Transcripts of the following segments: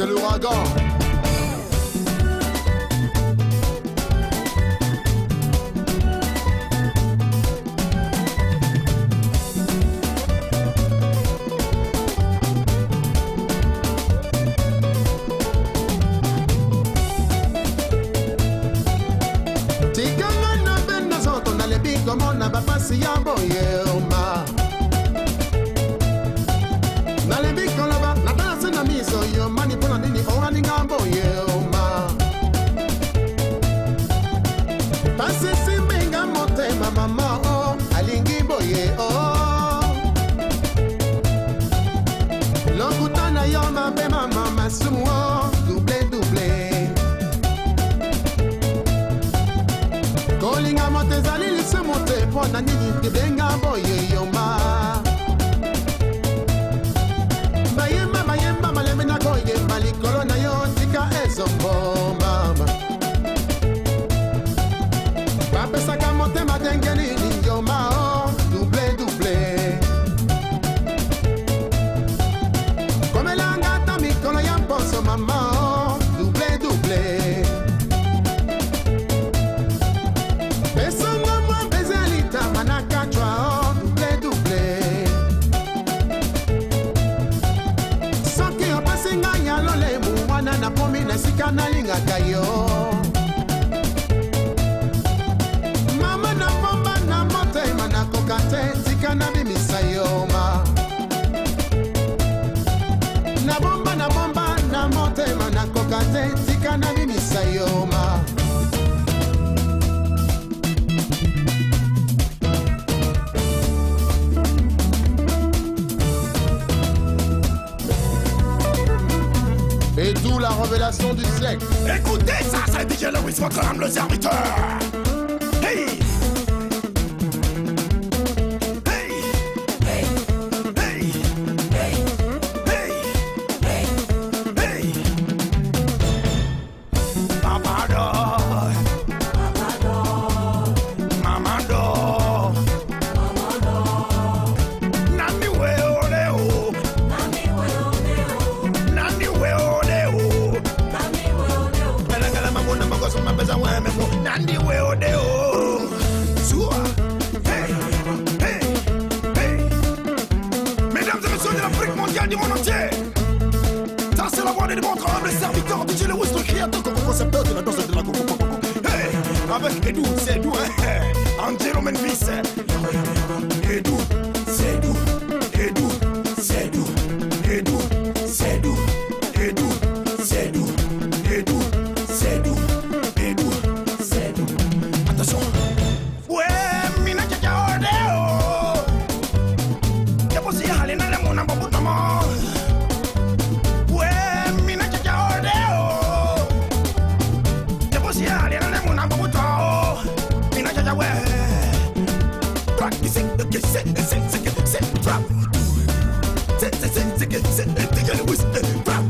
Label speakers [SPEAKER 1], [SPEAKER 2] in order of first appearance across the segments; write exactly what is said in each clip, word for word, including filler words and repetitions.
[SPEAKER 1] c'est l'ouragan.
[SPEAKER 2] Comment n'a pas passé à boyer au mar? Dans les bics, on l'a pas, n'a pas assez d'amis, so yo manipule en ligne, on a dit qu'à boyer au mar. Passez si binga monte, ma maman, oh, alingi boyer, oh. L'okutana yo ma be ma maman, sumo, doublé, doublé. Kolinga monte zalili se monte po na nini kibenga boye yoma. Bayemba bayemba maleme na koye malikolo na yo tika ezombo mama. Papesa ka monte madengeni ni yoma oh doublé doublé. Komelanga ta mikolo ya mposo mama oh doublé doublé. Na pomi na sika na linga kayo. Mama na bomba na mote mana kokate sika na bimisa yo ma. Na bomba na bomba na mote mana kokate sika na bimisa yo ma. Et d'où la révélation du siècle.
[SPEAKER 3] Écoutez ça, c'est D J Lewis, votre âme le serviteur. Hey! Hey! Hey! Hey! Hey! Hey! Hey! Hey! Papa d'or. Papa d'or. Maman d'or. Maman d'or. Nani we oleo. Nani we oleo. Nani we oleo. Nandi we odeo. Soua. Hey, hey, hey. Mesdames et messieurs de l'Afrique mondiale du monde entier. Ça c'est la voix de votre humble serviteur D J Lewis, le créateur, concepteur de la danse de la coco coco. Hey, avec Edou, c'est doux, hein. Angelo Memphis. Edou, c'est doux. Edou, c'est doux. Edou, c'est doux. Edou, c'est doux. Edou, c'est doux. Attention. Ouais, mina kaka odeo. Yabo si hali na lemo na babu tamo. Ouais, mina kaka odeo. Yabo si hali na lemo na babu tamo. Mina kaka we. Practicing the kiss, say, say, say, say, trap. Say, say, say, say, say, D J Lewis, trap.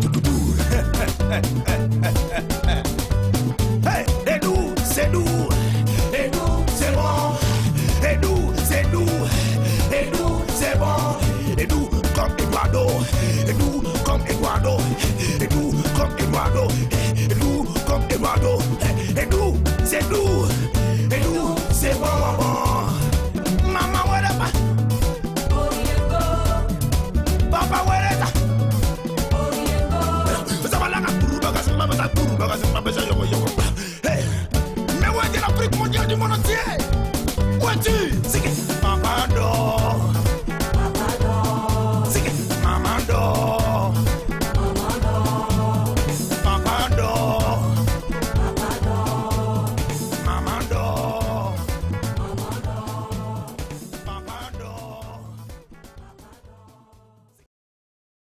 [SPEAKER 3] Hey, Edou, c'est doux. Edou, c'est bon. Edou, c'est doux. Edou, c'est bon. Edou, comme Eduardo. Edou, comme Eduardo. Edou, comme Eduardo.